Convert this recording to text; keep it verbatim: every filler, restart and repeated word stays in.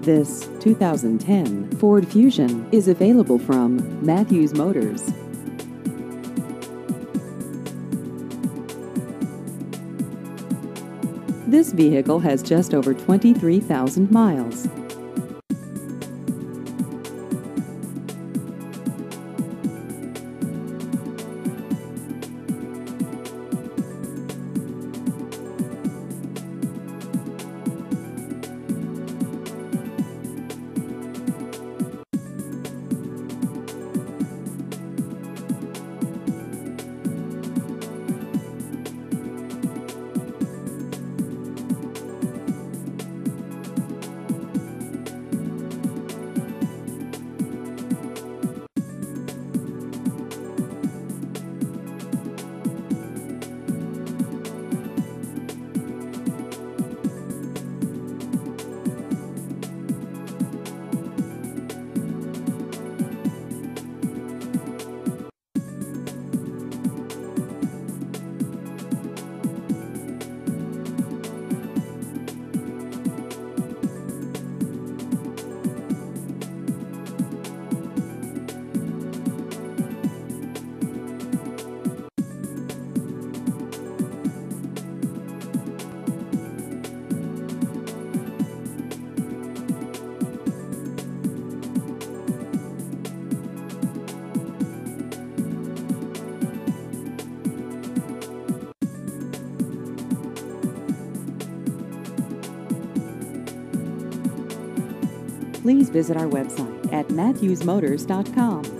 This two thousand ten Ford Fusion is available from Matthews Motors. This vehicle has just over twenty-three thousand miles. Please visit our website at matthews motors dot com.